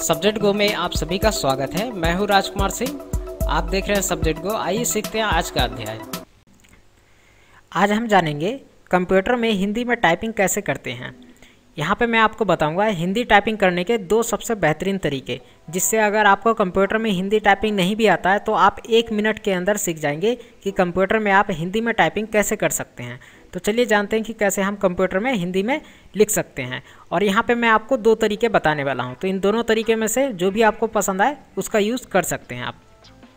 Subject गो में आप सभी का स्वागत है। मैं हूं राजकुमार सिंह। आप देख रहे हैं सब्जेक्ट गो। आइए सीखते हैं आज का अध्याय। आज हम जानेंगे कंप्यूटर में हिंदी में टाइपिंग कैसे करते हैं। यहाँ पे मैं आपको बताऊंगा हिंदी टाइपिंग करने के दो सबसे बेहतरीन तरीके, जिससे अगर आपको कंप्यूटर में हिंदी टाइपिंग नहीं भी आता है तो आप 1 मिनट के अंदर सीख जाएंगे कि कंप्यूटर में आप हिंदी में टाइपिंग कैसे कर सकते हैं। तो चलिए जानते हैं कि कैसे हम कंप्यूटर में हिंदी में लिख सकते हैं। और यहाँ पे मैं आपको 2 तरीके बताने वाला हूँ, तो इन दोनों तरीके में से जो भी आपको पसंद आए उसका यूज़ कर सकते हैं आप।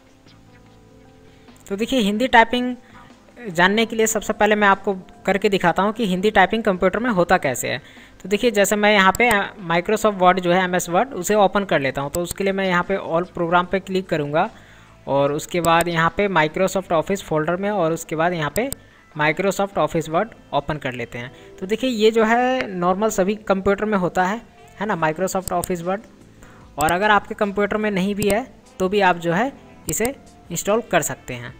तो देखिए, हिंदी टाइपिंग जानने के लिए सबसे पहले मैं आपको करके दिखाता हूँ कि हिंदी टाइपिंग कंप्यूटर में होता कैसे है। तो देखिए, जैसे मैं यहाँ पे माइक्रोसॉफ्ट वर्ड जो है MS वर्ड, उसे ओपन कर लेता हूँ। तो उसके लिए मैं यहाँ पे ऑल प्रोग्राम पे क्लिक करूँगा और उसके बाद यहाँ पे माइक्रोसॉफ्ट ऑफिस फोल्डर में और उसके बाद यहाँ पे माइक्रोसॉफ्ट ऑफिस वर्ड ओपन कर लेते हैं। तो देखिए, ये जो है नॉर्मल सभी कंप्यूटर में होता है ना, माइक्रोसॉफ्ट ऑफिस वर्ड। और अगर आपके कंप्यूटर में नहीं भी है तो भी आप जो है इसे इंस्टॉल कर सकते हैं।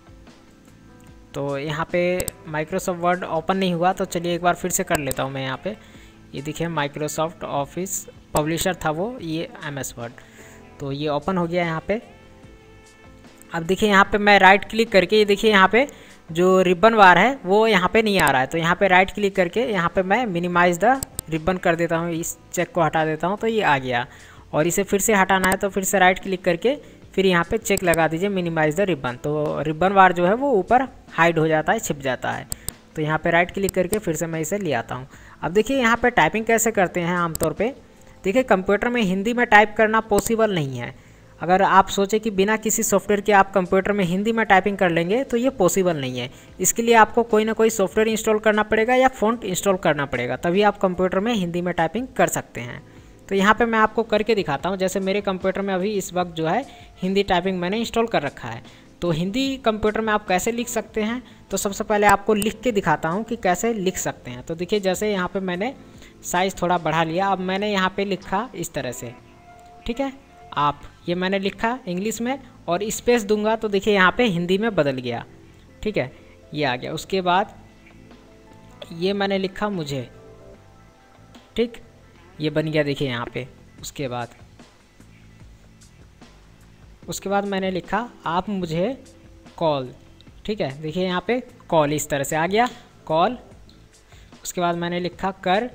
तो यहाँ पे माइक्रोसॉफ्ट वर्ड ओपन नहीं हुआ, तो चलिए एक बार फिर से कर लेता हूँ मैं। यहाँ पे ये देखिए माइक्रोसॉफ्ट ऑफिस पब्लिशर था वो, ये MS वर्ड, तो ये ओपन हो गया यहाँ पे। अब देखिए यहाँ पे मैं राइट क्लिक करके, ये देखिए यहाँ पे जो रिबन बार है वो यहाँ पे नहीं आ रहा है, तो यहाँ पे राइट क्लिक करके यहाँ पे मैं मिनिमाइज़ द रिबन कर देता हूँ, इस चेक को हटा देता हूँ, तो ये आ गया। और इसे फिर से हटाना है तो फिर से राइट क्लिक करके फिर यहाँ पे चेक लगा दीजिए मिनिमाइज़ द रिबन, तो रिबन बार जो है वो ऊपर हाइड हो जाता है, छिप जाता है। तो यहाँ पे राइट क्लिक करके फिर से मैं इसे ले आता हूँ। अब देखिए यहाँ पे टाइपिंग कैसे करते हैं आमतौर पे। देखिए, कंप्यूटर में हिंदी में टाइप करना पॉसिबल नहीं है। अगर आप सोचें कि बिना किसी सॉफ्टवेयर के आप कंप्यूटर में हिंदी में टाइपिंग कर लेंगे तो ये पॉसिबल नहीं है। इसके लिए आपको कोई ना कोई सॉफ्टवेयर इंस्टॉल करना पड़ेगा या फ़ॉन्ट इंस्टॉल करना पड़ेगा, तभी आप कंप्यूटर में हिंदी में टाइपिंग कर सकते हैं। तो यहाँ पे मैं आपको करके दिखाता हूँ। जैसे मेरे कंप्यूटर में अभी इस वक्त जो है हिंदी टाइपिंग मैंने इंस्टॉल कर रखा है। तो हिंदी कंप्यूटर में आप कैसे लिख सकते हैं, तो सबसे पहले आपको लिख के दिखाता हूँ कि कैसे लिख सकते हैं। तो देखिए, जैसे यहाँ पे मैंने साइज़ थोड़ा बढ़ा लिया। अब मैंने यहाँ पे लिखा इस तरह से, ठीक है। आप ये मैंने लिखा इंग्लिश में और स्पेस दूंगा तो देखिए यहाँ पे हिंदी में बदल गया, ठीक है, ये आ गया। उसके बाद ये मैंने लिखा मुझे, ठीक, ये बन गया देखिए यहाँ पे। उसके बाद मैंने लिखा आप मुझे कॉल, ठीक है, देखिए यहाँ पे कॉल इस तरह से आ गया, कॉल। उसके बाद मैंने लिखा कर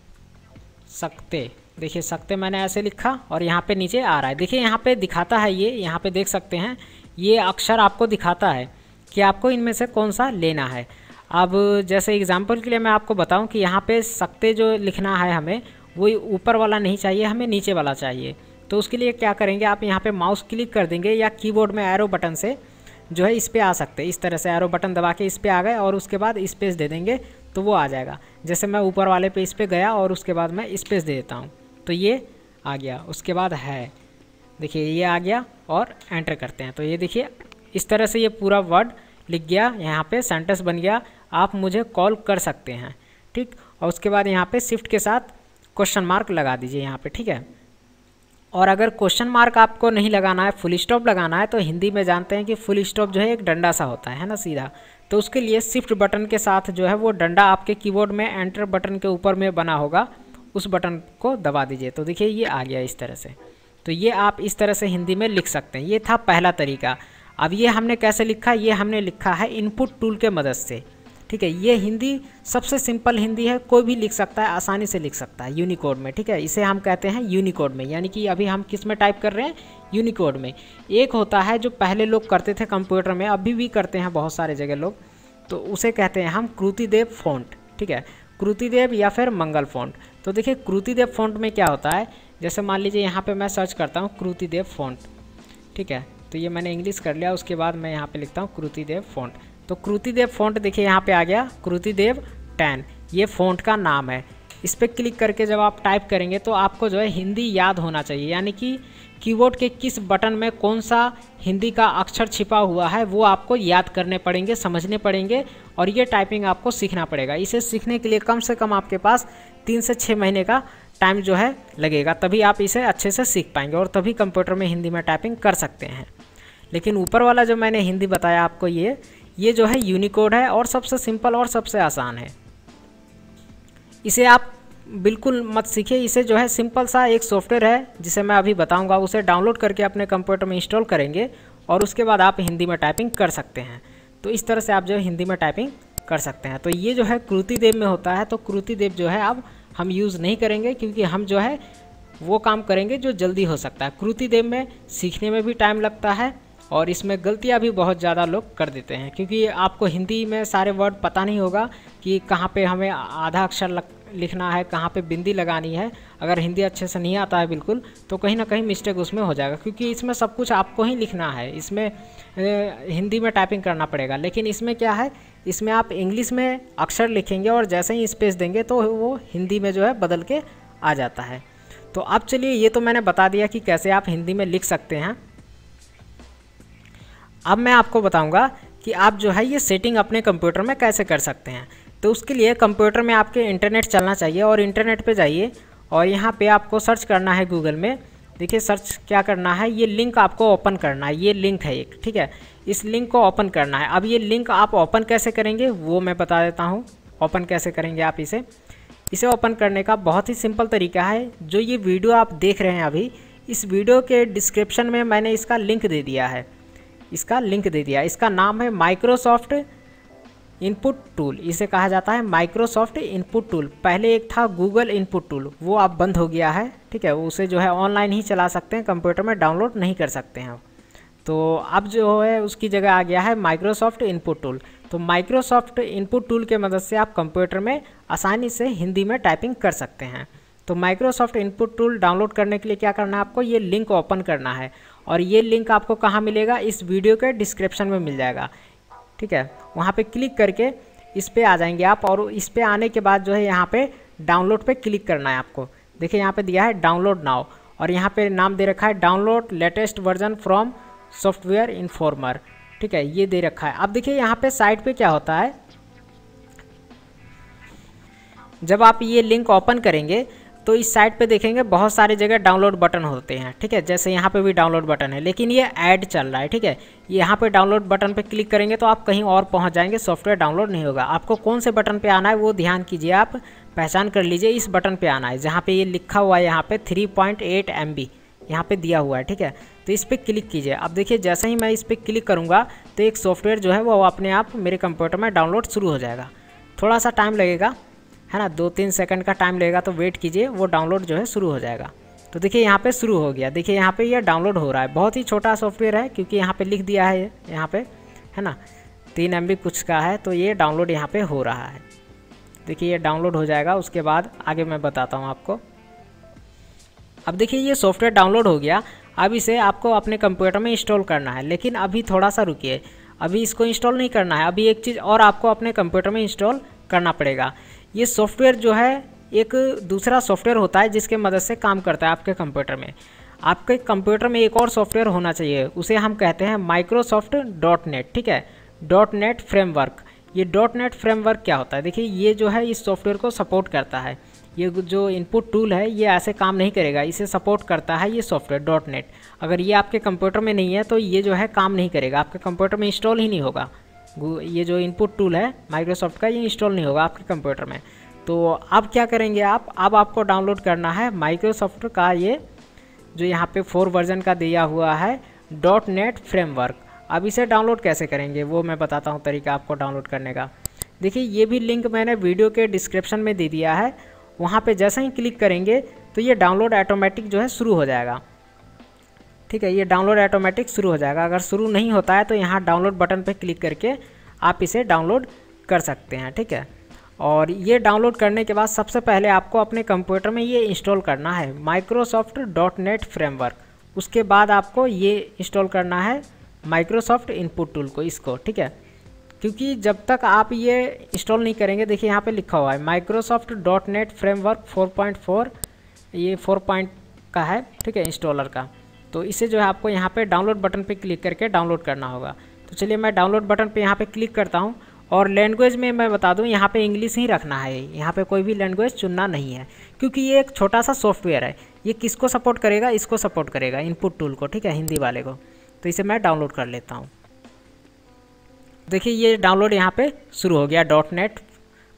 सकते, देखिए सकते मैंने ऐसे लिखा और यहाँ पे नीचे आ रहा है। देखिए यहाँ पे दिखाता है, ये यहाँ पे देख सकते हैं, ये अक्षर आपको दिखाता है कि आपको इनमें से कौन सा लेना है। अब जैसे एग्जांपल के लिए मैं आपको बताऊं कि यहाँ पे सकते जो लिखना है हमें, वो ऊपर वाला नहीं चाहिए, हमें नीचे वाला चाहिए। तो उसके लिए क्या करेंगे, आप यहाँ पे माउस क्लिक कर देंगे या कीबोर्ड में एरो बटन से जो है इस पर आ सकते हैं। इस तरह से एरो बटन दबा के इस पर आ गए और उसके बाद स्पेस दे देंगे तो वो आ जाएगा। जैसे मैं ऊपर वाले पे इस पर गया और उसके बाद मैं स्पेस दे देता हूँ तो ये आ गया। उसके बाद है, देखिए ये आ गया और एंटर करते हैं तो ये देखिए इस तरह से ये पूरा वर्ड लिख गया, यहाँ पे सेंटेंस बन गया, आप मुझे कॉल कर सकते हैं, ठीक। और उसके बाद यहाँ पे शिफ्ट के साथ क्वेश्चन मार्क लगा दीजिए यहाँ पे, ठीक है। और अगर क्वेश्चन मार्क आपको नहीं लगाना है, फुल स्टॉप लगाना है, तो हिंदी में जानते हैं कि फुल स्टॉप जो है एक डंडा सा होता है ना, सीधा। तो उसके लिए शिफ्ट बटन के साथ जो है वो डंडा आपके कीबोर्ड में एंटर बटन के ऊपर में बना होगा, उस बटन को दबा दीजिए तो देखिए ये आ गया इस तरह से। तो ये आप इस तरह से हिंदी में लिख सकते हैं। ये था पहला तरीका। अब ये हमने कैसे लिखा, ये हमने लिखा है इनपुट टूल के मदद से, ठीक है। ये हिंदी सबसे सिंपल हिंदी है, कोई भी लिख सकता है, आसानी से लिख सकता है यूनिकोड में, ठीक है। इसे हम कहते हैं यूनिकोड में, यानी कि अभी हम किस में टाइप कर रहे हैं, यूनिकोड में। एक होता है जो पहले लोग करते थे कंप्यूटर में, अभी भी करते हैं बहुत सारे जगह लोग, तो उसे कहते हैं हम कृतिदेव फॉन्ट, ठीक है, कृतिदेव या फिर मंगल फॉन्ट। तो देखिए कृतिदेव फॉन्ट में क्या होता है, जैसे मान लीजिए यहाँ पे मैं सर्च करता हूँ कृतिदेव फॉन्ट, ठीक है, तो ये मैंने इंग्लिश कर लिया। उसके बाद मैं यहाँ पे लिखता हूँ कृतिदेव फॉन्ट। तो कृतिदेव फॉन्ट देखिए यहाँ पे आ गया, कृतिदेव 10, ये फॉन्ट का नाम है। इस पर क्लिक करके जब आप टाइप करेंगे तो आपको जो है हिंदी याद होना चाहिए, यानी कि कीबोर्ड के किस बटन में कौन सा हिंदी का अक्षर छिपा हुआ है वो आपको याद करने पड़ेंगे, समझने पड़ेंगे, और ये टाइपिंग आपको सीखना पड़ेगा। इसे सीखने के लिए कम से कम आपके पास 3 से 6 महीने का टाइम जो है लगेगा, तभी आप इसे अच्छे से सीख पाएंगे और तभी कंप्यूटर में हिंदी में टाइपिंग कर सकते हैं। लेकिन ऊपर वाला जो मैंने हिंदी बताया आपको, ये जो है यूनिकोड है और सबसे सिंपल और सबसे आसान है। इसे आप बिल्कुल मत सीखिए, इसे जो है सिंपल सा एक सॉफ्टवेयर है जिसे मैं अभी बताऊंगा, उसे डाउनलोड करके अपने कंप्यूटर में इंस्टॉल करेंगे और उसके बाद आप हिंदी में टाइपिंग कर सकते हैं। तो इस तरह से आप जो है हिंदी में टाइपिंग कर सकते हैं। तो ये जो है कृतिदेव में होता है, तो कृतिदेव जो है अब हम यूज़ नहीं करेंगे, क्योंकि हम जो है वो काम करेंगे जो जल्दी हो सकता है। कृतिदेव में सीखने में भी टाइम लगता है और इसमें गलतियां भी बहुत ज़्यादा लोग कर देते हैं, क्योंकि आपको हिंदी में सारे वर्ड पता नहीं होगा कि कहाँ पे हमें आधा अक्षर लिखना है, कहाँ पे बिंदी लगानी है। अगर हिंदी अच्छे से नहीं आता है बिल्कुल, तो कहीं ना कहीं मिस्टेक उसमें हो जाएगा, क्योंकि इसमें सब कुछ आपको ही लिखना है, इसमें हिंदी में टाइपिंग करना पड़ेगा। लेकिन इसमें क्या है, इसमें आप इंग्लिश में अक्षर लिखेंगे और जैसे ही स्पेस देंगे तो वो हिंदी में जो है बदल के आ जाता है। तो अब चलिए, ये तो मैंने बता दिया कि कैसे आप हिंदी में लिख सकते हैं। अब मैं आपको बताऊंगा कि आप जो है ये सेटिंग अपने कंप्यूटर में कैसे कर सकते हैं। तो उसके लिए कंप्यूटर में आपके इंटरनेट चलना चाहिए और इंटरनेट पे जाइए और यहाँ पे आपको सर्च करना है गूगल में। देखिए सर्च क्या करना है, ये लिंक आपको ओपन करना है, ये लिंक है एक, ठीक है, इस लिंक को ओपन करना है। अब ये लिंक आप ओपन कैसे करेंगे वो मैं बता देता हूँ। ओपन कैसे करेंगे आप इसे ओपन करने का बहुत ही सिंपल तरीका है। जो ये वीडियो आप देख रहे हैं अभी, इस वीडियो के डिस्क्रिप्शन में मैंने इसका लिंक दे दिया है, इसका नाम है माइक्रोसॉफ्ट इनपुट टूल। इसे कहा जाता है माइक्रोसॉफ्ट इनपुट टूल। पहले एक था गूगल इनपुट टूल, वो अब बंद हो गया है, ठीक है, उसे जो है ऑनलाइन ही चला सकते हैं, कंप्यूटर में डाउनलोड नहीं कर सकते हैं। तो अब जो है उसकी जगह आ गया है माइक्रोसॉफ्ट इनपुट टूल। तो माइक्रोसॉफ्ट इनपुट टूल के मदद से आप कंप्यूटर में आसानी से हिंदी में टाइपिंग कर सकते हैं। तो माइक्रोसॉफ्ट इनपुट टूल डाउनलोड करने के लिए क्या करना है, आपको ये लिंक ओपन करना है और ये लिंक आपको कहाँ मिलेगा, इस वीडियो के डिस्क्रिप्शन में मिल जाएगा, ठीक है। वहाँ पे क्लिक करके इस पे आ जाएंगे आप और इस पे आने के बाद जो है यहाँ पे डाउनलोड पे क्लिक करना है आपको। देखिए यहाँ पे दिया है डाउनलोड नाउ और यहाँ पे नाम दे रखा है download latest version from software informer, ठीक है, ये दे रखा है। अब देखिए यहाँ पे साइट पे क्या होता है, जब आप ये लिंक ओपन करेंगे तो इस साइट पे देखेंगे बहुत सारी जगह डाउनलोड बटन होते हैं, ठीक है, जैसे यहाँ पे भी डाउनलोड बटन है, लेकिन ये ऐड चल रहा है, ठीक है। यहाँ पे डाउनलोड बटन पे क्लिक करेंगे तो आप कहीं और पहुँच जाएंगे, सॉफ्टवेयर डाउनलोड नहीं होगा। आपको कौन से बटन पे आना है वो ध्यान कीजिए, आप पहचान कर लीजिए, इस बटन पे आना है जहाँ पे ये लिखा हुआ है, यहाँ पे 3.8 MB यहाँ पे दिया हुआ है, ठीक है। तो इस पर क्लिक कीजिए। अब देखिए जैसे ही मैं इस पर क्लिक करूँगा तो एक सॉफ्टवेयर जो है वो अपने आप मेरे कंप्यूटर में डाउनलोड शुरू हो जाएगा। थोड़ा सा टाइम लगेगा, है ना, 2-3 सेकंड का टाइम लगेगा, तो वेट कीजिए, वो डाउनलोड जो है शुरू हो जाएगा। तो देखिए यहाँ पे शुरू हो गया, देखिए यहाँ पे ये डाउनलोड हो रहा है। बहुत ही छोटा सॉफ्टवेयर है क्योंकि यहाँ पे लिख दिया है यहाँ पे, है ना, 3 MB कुछ का है, तो ये डाउनलोड यहाँ पे हो रहा है। देखिए ये डाउनलोड हो जाएगा, उसके बाद आगे मैं बताता हूँ आपको। अब देखिए ये सॉफ्टवेयर डाउनलोड हो गया। अब इसे आपको अपने कंप्यूटर में इंस्टॉल करना है, लेकिन अभी थोड़ा सा रुकिए, अभी इसको इंस्टॉल नहीं करना है, अभी एक चीज़ और आपको अपने कंप्यूटर में इंस्टॉल करना पड़ेगा। ये सॉफ्टवेयर जो है एक दूसरा सॉफ्टवेयर होता है जिसके मदद से काम करता है आपके कंप्यूटर में। आपके कंप्यूटर में एक और सॉफ्टवेयर होना चाहिए, उसे हम कहते हैं माइक्रोसॉफ्ट .NET, ठीक है, .NET फ्रेमवर्क। ये .NET फ्रेमवर्क क्या होता है, देखिए ये जो है इस सॉफ्टवेयर को सपोर्ट करता है। ये जो इनपुट टूल है ये ऐसे काम नहीं करेगा, इसे सपोर्ट करता है ये सॉफ्टवेयर .NET। अगर ये आपके कंप्यूटर में नहीं है तो ये जो है काम नहीं करेगा, आपके कंप्यूटर में इंस्टॉल ही नहीं होगा। ये जो इनपुट टूल है माइक्रोसॉफ्ट का, ये इंस्टॉल नहीं होगा आपके कंप्यूटर में। तो अब क्या करेंगे आप, अब आपको डाउनलोड करना है माइक्रोसॉफ्ट का ये जो यहाँ पे 4 वर्जन का दिया हुआ है .NET फ्रेमवर्क। अब इसे डाउनलोड कैसे करेंगे वो मैं बताता हूँ तरीका आपको डाउनलोड करने का। देखिए ये भी लिंक मैंने वीडियो के डिस्क्रिप्शन में दे दिया है, वहाँ पे जैसे ही क्लिक करेंगे तो ये डाउनलोड ऑटोमेटिक जो है शुरू हो जाएगा, ठीक है, ये डाउनलोड ऑटोमेटिक शुरू हो जाएगा। अगर शुरू नहीं होता है तो यहाँ डाउनलोड बटन पे क्लिक करके आप इसे डाउनलोड कर सकते हैं, ठीक है। और ये डाउनलोड करने के बाद सबसे पहले आपको अपने कंप्यूटर में ये इंस्टॉल करना है माइक्रोसॉफ्ट .NET फ्रेमवर्क। उसके बाद आपको ये इंस्टॉल करना है माइक्रोसॉफ्ट इनपुट टूल को, इसको, ठीक है, क्योंकि जब तक आप ये इंस्टॉल नहीं करेंगे, देखिए यहाँ पे लिखा हुआ है माइक्रोसॉफ्ट .NET फ्रेमवर्क 4.4, ये 4 पॉइंट का है, ठीक है, इंस्टॉलर का। तो इसे जो है आपको यहाँ पे डाउनलोड बटन पे क्लिक करके डाउनलोड करना होगा। तो चलिए मैं डाउनलोड बटन पे यहाँ पे क्लिक करता हूँ और लैंग्वेज में मैं बता दूँ यहाँ पे इंग्लिश ही रखना है, यहाँ पे कोई भी लैंग्वेज चुनना नहीं है, क्योंकि ये एक छोटा सा सॉफ्टवेयर है। ये किसको सपोर्ट करेगा, इसको सपोर्ट करेगा, इनपुट टूल को, ठीक है, हिंदी वाले को। तो इसे मैं डाउनलोड कर लेता हूँ। देखिए ये डाउनलोड यहाँ पे शुरू हो गया .NET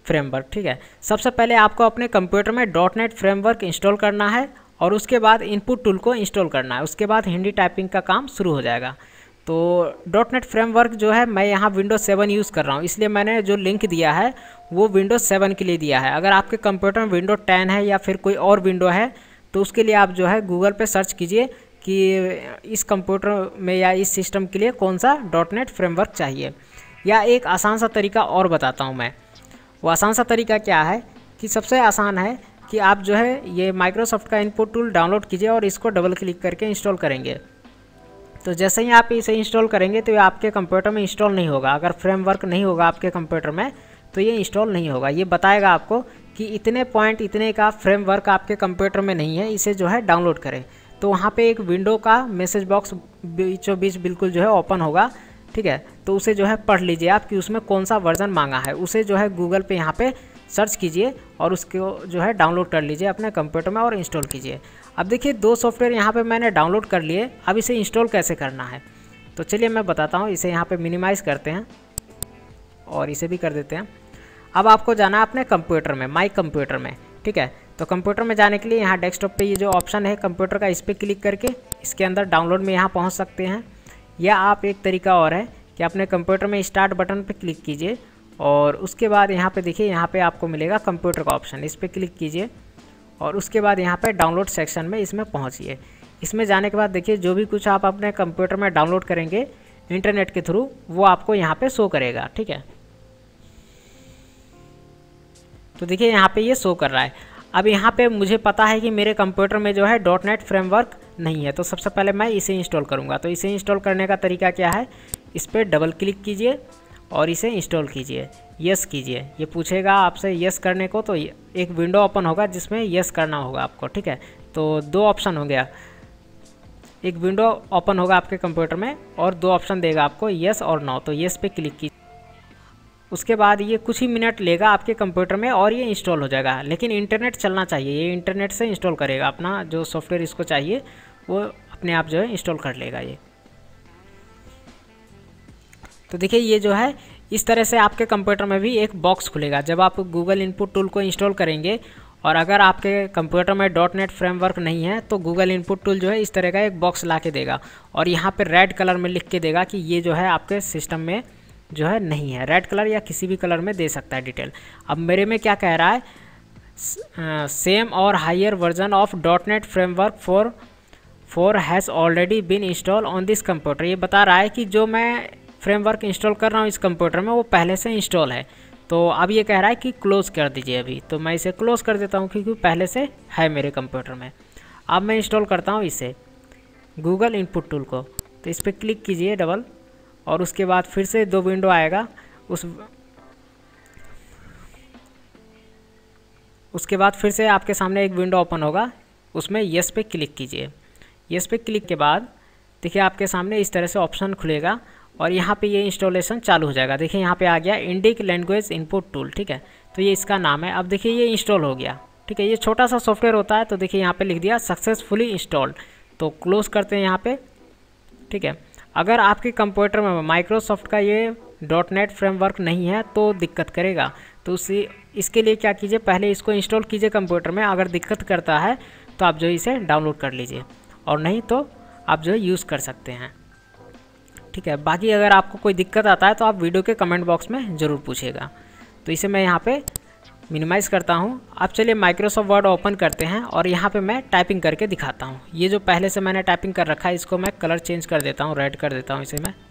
फ्रेमवर्क। ठीक है, सबसे पहले आपको अपने कंप्यूटर में .NET फ्रेमवर्क इंस्टॉल करना है और उसके बाद इनपुट टूल को इंस्टॉल करना है। उसके बाद हिंदी टाइपिंग का काम शुरू हो जाएगा। तो .NET फ्रेमवर्क जो है मैं यहाँ विंडोज़ 7 यूज़ कर रहा हूँ, इसलिए मैंने जो लिंक दिया है वो विंडोज़ 7 के लिए दिया है। अगर आपके कंप्यूटर में विंडोज 10 है या फिर कोई और विंडो है तो उसके लिए आप जो है गूगल पे सर्च कीजिए कि इस कंप्यूटर में या इस सिस्टम के लिए कौन सा .NET फ्रेमवर्क चाहिए। या एक आसान सा तरीका और बताता हूँ मैं। वो आसान सा तरीका क्या है कि सबसे आसान है कि आप जो है ये माइक्रोसॉफ्ट का इनपुट टूल डाउनलोड कीजिए और इसको डबल क्लिक करके इंस्टॉल करेंगे। तो जैसे ही आप इसे इंस्टॉल करेंगे तो ये आपके कंप्यूटर में इंस्टॉल नहीं होगा। अगर फ्रेमवर्क नहीं होगा आपके कंप्यूटर में तो ये इंस्टॉल नहीं होगा। ये बताएगा आपको कि इतने पॉइंट इतने का फ्रेमवर्क आपके कंप्यूटर में नहीं है, इसे जो है डाउनलोड करें। तो वहाँ पे एक विंडो का मैसेज बॉक्स बीचों बीच बिल्कुल जो है ओपन होगा। ठीक है, तो उसे जो है पढ़ लीजिए आप कि उसमें कौन सा वर्जन मांगा है। उसे जो है गूगल पे यहाँ पे सर्च कीजिए और उसको जो है डाउनलोड कर लीजिए अपने कंप्यूटर में और इंस्टॉल कीजिए। अब देखिए 2 सॉफ्टवेयर यहाँ पे मैंने डाउनलोड कर लिए। अब इसे इंस्टॉल कैसे करना है तो चलिए मैं बताता हूँ। इसे यहाँ पे मिनिमाइज़ करते हैं और इसे भी कर देते हैं। अब आपको जाना है अपने कंप्यूटर में, माई कंप्यूटर में। ठीक है, तो कंप्यूटर में जाने के लिए यहाँ डेस्कटॉप पे ये जो ऑप्शन है कंप्यूटर का, इस पर क्लिक करके इसके अंदर डाउनलोड में यहाँ पहुँच सकते हैं। या आप एक तरीका और है कि अपने कंप्यूटर में स्टार्ट बटन पे क्लिक कीजिए और उसके बाद यहाँ पे देखिए यहाँ पे आपको मिलेगा कंप्यूटर का ऑप्शन, इस पर क्लिक कीजिए और उसके बाद यहाँ पे डाउनलोड सेक्शन में इसमें पहुँचिए। इसमें जाने के बाद देखिए जो भी कुछ आप अपने कंप्यूटर में डाउनलोड करेंगे इंटरनेट के थ्रू वो आपको यहाँ पे शो करेगा। ठीक है, तो देखिए यहाँ पे ये शो कर रहा है। अब यहाँ पे मुझे पता है कि मेरे कंप्यूटर में जो है .NET फ्रेमवर्क नहीं है, तो सबसे पहले मैं इसे इंस्टॉल करूँगा। तो इसे इंस्टॉल करने का तरीका क्या है, इस पर डबल क्लिक कीजिए और इसे इंस्टॉल कीजिए, यस कीजिए। ये पूछेगा आपसे यस करने को, तो एक विंडो ओपन होगा जिसमें यस करना होगा आपको। ठीक है, तो 2 ऑप्शन हो गया, एक विंडो ओपन होगा आपके कंप्यूटर में और 2 ऑप्शन देगा आपको यस और नो। तो यस पे क्लिक कीजिए। उसके बाद ये कुछ ही मिनट लेगा आपके कंप्यूटर में और ये इंस्टॉल हो जाएगा। लेकिन इंटरनेट चलना चाहिए, ये इंटरनेट से इंस्टॉल करेगा। अपना जो सॉफ्टवेयर इसको चाहिए वो अपने आप जो है इंस्टॉल कर लेगा ये। तो देखिए ये जो है इस तरह से आपके कंप्यूटर में भी एक बॉक्स खुलेगा जब आप गूगल इनपुट टूल को इंस्टॉल करेंगे। और अगर आपके कंप्यूटर में .NET फ्रेमवर्क नहीं है तो गूगल इनपुट टूल जो है इस तरह का एक बॉक्स ला के देगा और यहाँ पे रेड कलर में लिख के देगा कि ये जो है आपके सिस्टम में जो है नहीं है। रेड कलर या किसी भी कलर में दे सकता है डिटेल। अब मेरे में क्या कह रहा है, सेम और higher version of .NET framework for has already been install on this computer. ये बता रहा है कि जो मैं फ्रेमवर्क इंस्टॉल कर रहा हूँ इस कंप्यूटर में वो पहले से इंस्टॉल है। तो अब ये कह रहा है कि क्लोज़ कर दीजिए अभी, तो मैं इसे क्लोज़ कर देता हूँ क्योंकि पहले से है मेरे कंप्यूटर में। अब मैं इंस्टॉल करता हूँ इसे गूगल इनपुट टूल को। तो इस पर क्लिक कीजिए डबल और उसके बाद फिर से 2 विंडो आएगा। उसके बाद फिर से आपके सामने एक विंडो ओपन होगा, उसमें यस पे क्लिक कीजिए। यस पे क्लिक के बाद देखिए आपके सामने इस तरह से ऑप्शन खुलेगा और यहाँ पे ये इंस्टॉलेशन चालू हो जाएगा। देखिए यहाँ पे आ गया इंडिक लैंग्वेज इनपुट टूल। ठीक है, तो ये इसका नाम है। अब देखिए ये इंस्टॉल हो गया। ठीक है, ये छोटा सा सॉफ्टवेयर होता है। तो देखिए यहाँ पे लिख दिया सक्सेसफुली इंस्टॉल्ड। तो क्लोज करते हैं यहाँ पे। ठीक है, अगर आपके कंप्यूटर में माइक्रोसॉफ्ट का ये .NET फ्रेमवर्क नहीं है तो दिक्कत करेगा। तो इसके लिए क्या कीजिए, पहले इसको इंस्टॉल कीजिए कंप्यूटर में। अगर दिक्कत करता है तो आप जो इसे डाउनलोड कर लीजिए और नहीं तो आप जो है यूज़ कर सकते हैं। ठीक है, बाकी अगर आपको कोई दिक्कत आता है तो आप वीडियो के कमेंट बॉक्स में ज़रूर पूछिएगा। तो इसे मैं यहाँ पे मिनिमाइज़ करता हूँ। अब चलिए माइक्रोसॉफ्ट वर्ड ओपन करते हैं और यहाँ पे मैं टाइपिंग करके दिखाता हूँ। ये जो पहले से मैंने टाइपिंग कर रखा है इसको मैं कलर चेंज कर देता हूँ, रेड कर देता हूँ इसे मैं।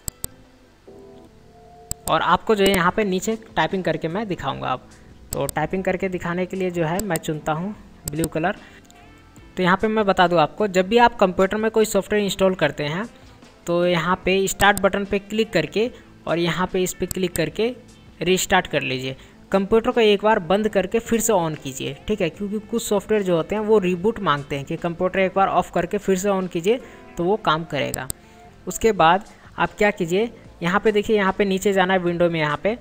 और आपको जो है यहाँ पे नीचे टाइपिंग करके मैं दिखाऊँगा। अब तो टाइपिंग करके दिखाने के लिए जो है मैं चुनता हूँ ब्लू कलर। तो यहाँ पे मैं बता दूँ आपको, जब भी आप कंप्यूटर में कोई सॉफ्टवेयर इंस्टॉल करते हैं तो यहाँ पे स्टार्ट बटन पे क्लिक करके और यहाँ पे इस पर क्लिक करके रीस्टार्ट कर लीजिए। कंप्यूटर को एक बार बंद करके फिर से ऑन कीजिए। ठीक है, क्योंकि कुछ सॉफ्टवेयर जो होते हैं वो रिबूट मांगते हैं कि कंप्यूटर एक बार ऑफ़ करके फिर से ऑन कीजिए तो वो काम करेगा। उसके बाद आप क्या कीजिए, यहाँ पे देखिए यहाँ पे नीचे जाना है विंडो में यहाँ पे।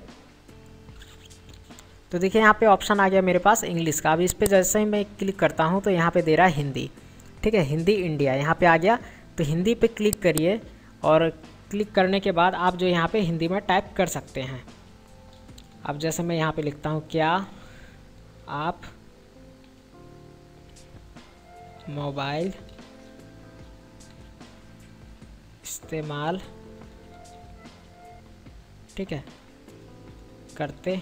तो देखिए यहाँ पे ऑप्शन आ गया मेरे पास इंग्लिश का। अब इस पर जैसे ही मैं क्लिक करता हूँ तो यहाँ पे दे रहा है हिंदी। ठीक है, हिंदी इंडिया यहाँ पे आ गया। तो हिंदी पे क्लिक करिए और क्लिक करने के बाद आप जो यहाँ पे हिंदी में टाइप कर सकते हैं। अब जैसे मैं यहाँ पे लिखता हूँ, क्या आप मोबाइल इस्तेमाल, ठीक है, करते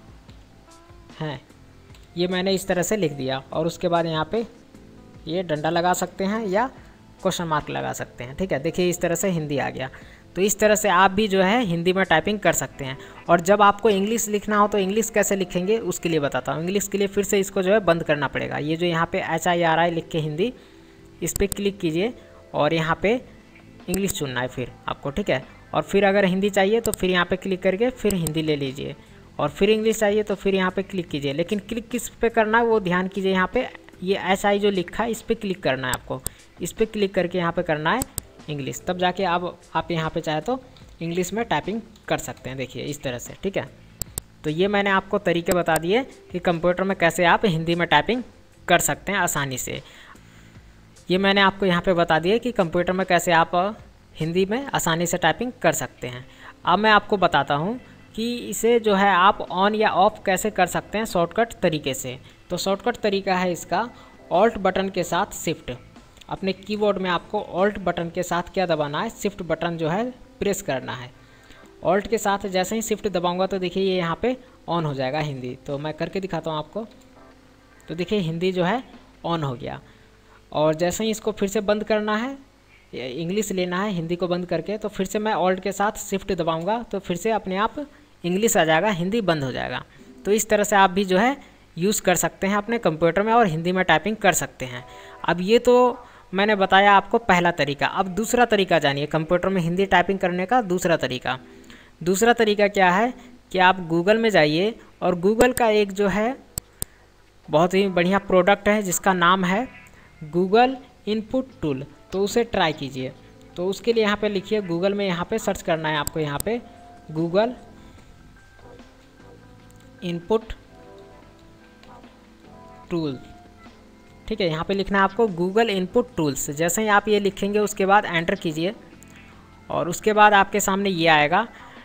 हैं। ये मैंने इस तरह से लिख दिया और उसके बाद यहाँ पे ये डंडा लगा सकते हैं या क्वेश्चन मार्क लगा सकते हैं, ठीक है। देखिए इस तरह से हिंदी आ गया। तो इस तरह से आप भी जो है हिंदी में टाइपिंग कर सकते हैं। और जब आपको इंग्लिश लिखना हो तो इंग्लिश कैसे लिखेंगे उसके लिए बताता हूँ। इंग्लिश के लिए फिर से इसको जो है बंद करना पड़ेगा। ये जो यहाँ पे HIRI लिख के हिंदी, इस पर क्लिक कीजिए और यहाँ पे इंग्लिश चुनना है फिर आपको, ठीक है। और फिर अगर हिंदी चाहिए तो फिर यहाँ पे क्लिक करके फिर हिंदी ले लीजिए, और फिर इंग्लिश चाहिए तो फिर यहाँ पे क्लिक कीजिए। लेकिन क्लिक किस पे करना है वो ध्यान कीजिए। यहाँ पे ये HI जो लिखा है इस पर क्लिक करना है आपको, इस पर क्लिक करके यहाँ पे करना है इंग्लिश, तब जाके आप यहाँ पे चाहे तो इंग्लिश में टाइपिंग कर सकते हैं। देखिए इस तरह से, ठीक है। तो ये मैंने आपको तरीके बता दिए कि कंप्यूटर में कैसे आप हिंदी में टाइपिंग कर सकते हैं आसानी से। ये मैंने आपको यहाँ पे बता दिया कि कंप्यूटर में कैसे आप हिंदी में आसानी से टाइपिंग कर सकते हैं। अब मैं आपको बताता हूँ कि इसे जो है आप ऑन या ऑफ कैसे कर सकते हैं शॉर्टकट तरीके से। तो शॉर्टकट तरीका है इसका, ऑल्ट बटन के साथ शिफ्ट। अपने कीबोर्ड में आपको ऑल्ट बटन के साथ क्या दबाना है, शिफ्ट बटन जो है प्रेस करना है। ऑल्ट के साथ जैसे ही शिफ्ट दबाऊंगा तो देखिए ये यहाँ पे ऑन हो जाएगा हिंदी। तो मैं करके दिखाता हूँ आपको। तो देखिए हिंदी जो है ऑन हो गया। और जैसे ही इसको फिर से बंद करना है, इंग्लिश लेना है हिंदी को बंद करके, तो फिर से मैं ऑल्ट के साथ शिफ्ट दबाऊंगा तो फिर से अपने आप इंग्लिश आ जाएगा, हिंदी बंद हो जाएगा। तो इस तरह से आप भी जो है यूज़ कर सकते हैं अपने कंप्यूटर में और हिंदी में टाइपिंग कर सकते हैं। अब ये तो मैंने बताया आपको पहला तरीका। अब दूसरा तरीका जानिए कंप्यूटर में हिंदी टाइपिंग करने का दूसरा तरीका। दूसरा तरीका क्या है कि आप गूगल में जाइए और गूगल का एक जो है बहुत ही बढ़िया प्रोडक्ट है जिसका नाम है गूगल इनपुट टूल, तो उसे ट्राई कीजिए। तो उसके लिए यहाँ पे लिखिए, गूगल में यहाँ पे सर्च करना है आपको, यहाँ पे गूगल इनपुट टूल, ठीक है। यहाँ पे लिखना है आपको गूगल इनपुट टूल्स। जैसे ही आप ये लिखेंगे उसके बाद एंटर कीजिए और उसके बाद आपके सामने ये आएगा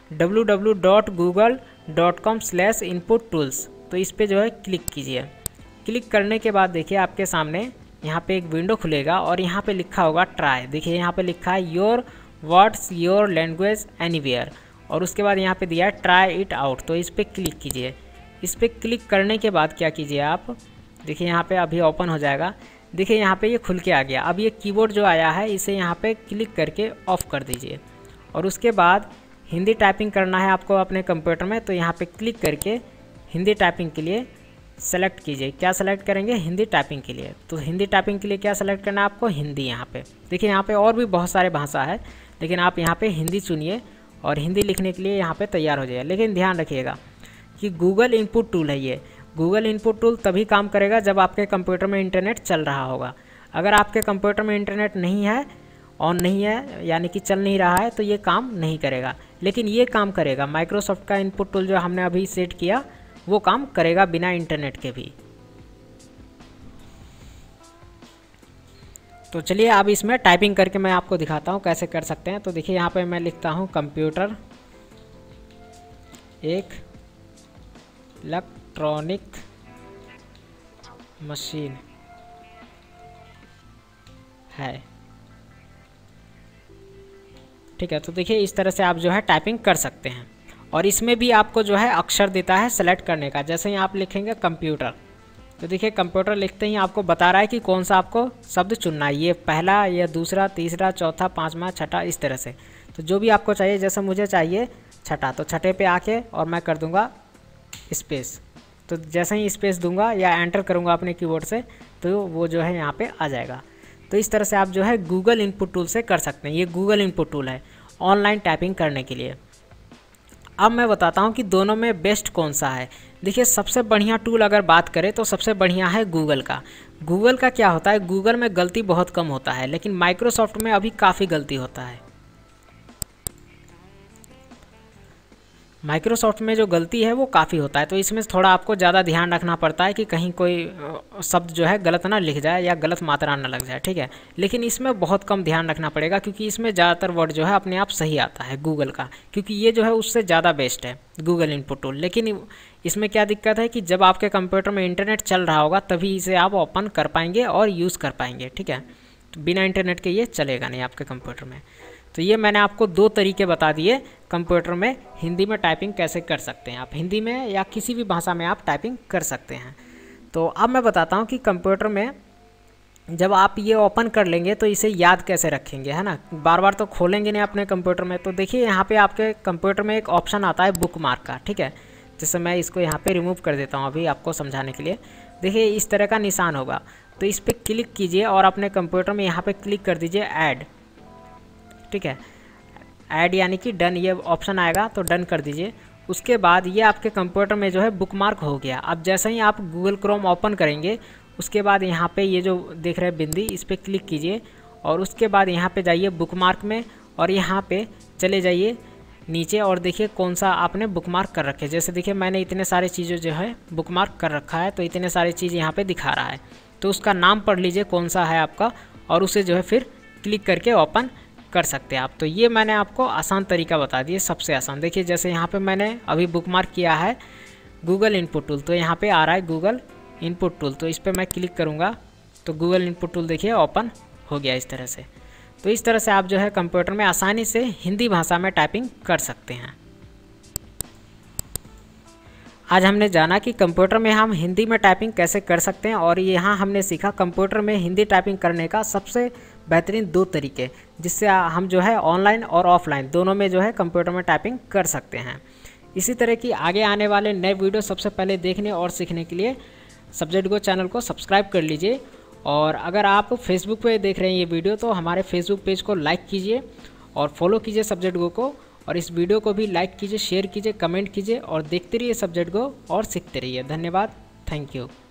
www.google.com/inputtools। तो इस पर जो है क्लिक कीजिए। क्लिक करने के बाद देखिए आपके सामने यहाँ पे एक विंडो खुलेगा और यहाँ पे लिखा होगा ट्राई। देखिए यहाँ पे लिखा है your words your language anywhere, और उसके बाद यहाँ पे दिया है ट्राई इट आउट। तो इस पर क्लिक कीजिए। इस पर क्लिक करने के बाद क्या कीजिए आप, देखिए यहाँ पे अभी ओपन हो जाएगा। देखिए यहाँ पे ये खुल के आ गया। अब ये कीबोर्ड जो आया है इसे यहाँ पे क्लिक करके ऑफ कर दीजिए और उसके बाद हिंदी टाइपिंग करना है आपको अपने कंप्यूटर में। तो यहाँ पे क्लिक करके हिंदी टाइपिंग के लिए सेलेक्ट कीजिए। क्या सेलेक्ट करेंगे, हिंदी टाइपिंग के लिए। तो हिंदी टाइपिंग के लिए क्या सेलेक्ट करना है आपको, हिंदी। यहाँ पे देखिए यहाँ पे और भी बहुत सारे भाषा है, लेकिन आप यहाँ पे हिंदी चुनिए और हिंदी लिखने के लिए यहाँ पे तैयार हो जाइए। लेकिन ध्यान रखिएगा कि गूगल इनपुट टूल है ये। गूगल इनपुट टूल तभी काम करेगा जब आपके कंप्यूटर में इंटरनेट चल रहा होगा। अगर आपके कंप्यूटर में इंटरनेट नहीं है, ऑन नहीं है, यानी कि चल नहीं रहा है, तो ये काम नहीं करेगा। लेकिन ये काम करेगा, माइक्रोसॉफ्ट का इनपुट टूल जो हमने अभी सेट किया वो काम करेगा बिना इंटरनेट के भी। तो चलिए अब इसमें टाइपिंग करके मैं आपको दिखाता हूँ कैसे कर सकते हैं। तो देखिए यहाँ पे मैं लिखता हूँ कंप्यूटर एक इलेक्ट्रॉनिक मशीन है, ठीक है। तो देखिए इस तरह से आप जो है टाइपिंग कर सकते हैं। और इसमें भी आपको जो है अक्षर देता है सेलेक्ट करने का। जैसे ही आप लिखेंगे कंप्यूटर, तो देखिए कंप्यूटर लिखते ही आपको बता रहा है कि कौन सा आपको शब्द चुनना है, ये पहला या दूसरा, तीसरा, चौथा, पांचवा, छठा, इस तरह से। तो जो भी आपको चाहिए, जैसे मुझे चाहिए छठा, तो छठे पे आके और मैं कर दूंगा स्पेस। तो जैसे ही स्पेस दूंगा या एंटर करूंगा अपने कीबोर्ड से तो वो जो है यहाँ पे आ जाएगा। तो इस तरह से आप जो है गूगल इनपुट टूल से कर सकते हैं। ये गूगल इनपुट टूल है ऑनलाइन टाइपिंग करने के लिए। अब मैं बताता हूँ कि दोनों में बेस्ट कौन सा है। देखिए सबसे बढ़िया टूल अगर बात करें तो सबसे बढ़िया है गूगल का। गूगल का क्या होता है, गूगल में गलती बहुत कम होता है, लेकिन माइक्रोसॉफ्ट में अभी काफ़ी गलती होता है। माइक्रोसॉफ्ट में जो गलती है वो काफ़ी होता है, तो इसमें थोड़ा आपको ज़्यादा ध्यान रखना पड़ता है कि कहीं कोई शब्द जो है गलत ना लिख जाए या गलत मात्रा ना लग जाए, ठीक है। लेकिन इसमें बहुत कम ध्यान रखना पड़ेगा क्योंकि इसमें ज़्यादातर वर्ड जो है अपने आप सही आता है गूगल का, क्योंकि ये जो है उससे ज़्यादा बेस्ट है गूगल इनपुट टूल। लेकिन इसमें क्या दिक्कत है कि जब आपके कंप्यूटर में इंटरनेट चल रहा होगा तभी इसे आप ओपन कर पाएंगे और यूज़ कर पाएंगे, ठीक है। तो बिना इंटरनेट के ये चलेगा नहीं आपके कंप्यूटर में। तो ये मैंने आपको 2 तरीके बता दिए कंप्यूटर में हिंदी में टाइपिंग कैसे कर सकते हैं। आप हिंदी में या किसी भी भाषा में आप टाइपिंग कर सकते हैं। तो अब मैं बताता हूँ कि कंप्यूटर में जब आप ये ओपन कर लेंगे तो इसे याद कैसे रखेंगे, है ना। बार बार तो खोलेंगे नहीं अपने कंप्यूटर में। तो देखिए यहाँ पे आपके कंप्यूटर में एक ऑप्शन आता है बुक मार्क का, ठीक है। जैसे मैं इसको यहाँ पे रिमूव कर देता हूँ अभी आपको समझाने के लिए। देखिए इस तरह का निशान होगा, तो इस पर क्लिक कीजिए और अपने कंप्यूटर में यहाँ पे क्लिक कर दीजिए ऐड, ठीक है। ऐड यानी कि डन ये ऑप्शन आएगा तो डन कर दीजिए। उसके बाद ये आपके कंप्यूटर में जो है बुकमार्क हो गया। अब जैसे ही आप गूगल क्रोम ओपन करेंगे उसके बाद यहाँ पे ये जो देख रहे हैं बिंदी, इस पर क्लिक कीजिए और उसके बाद यहाँ पे जाइए बुकमार्क में और यहाँ पे चले जाइए नीचे और देखिए कौन सा आपने बुकमार्क कर रखे। जैसे देखिए मैंने इतने सारे चीज़ें जो है बुकमार्क कर रखा है, तो इतने सारी चीज़ यहाँ पे दिखा रहा है। तो उसका नाम पढ़ लीजिए कौन सा है आपका और उसे जो है फिर क्लिक करके ओपन कर सकते हैं आप। तो ये मैंने आपको आसान तरीका बता दिया, सबसे आसान। देखिए जैसे यहाँ पे मैंने अभी बुकमार्क किया है गूगल इनपुट टूल, तो यहाँ पे आ रहा है गूगल इनपुट टूल, तो इस पर मैं क्लिक करूँगा तो गूगल इनपुट टूल देखिए ओपन हो गया इस तरह से। तो इस तरह से आप जो है कंप्यूटर में आसानी से हिंदी भाषा में टाइपिंग कर सकते हैं। आज हमने जाना कि कंप्यूटर में हम हिंदी में टाइपिंग कैसे कर सकते हैं और यहाँ हमने सीखा कंप्यूटर में हिंदी टाइपिंग करने का सबसे बेहतरीन 2 तरीके, जिससे हम जो है ऑनलाइन और ऑफलाइन दोनों में जो है कंप्यूटर में टाइपिंग कर सकते हैं। इसी तरह की आगे आने वाले नए वीडियो सबसे पहले देखने और सीखने के लिए सब्जेक्ट गो चैनल को सब्सक्राइब कर लीजिए। और अगर आप फेसबुक पे देख रहे हैं ये वीडियो तो हमारे फेसबुक पेज को लाइक कीजिए और फॉलो कीजिए सब्जेक्ट गो को, और इस वीडियो को भी लाइक कीजिए, शेयर कीजिए, कमेंट कीजिए और देखते रहिए सब्जेक्ट गो और सीखते रहिए। धन्यवाद, थैंक यू।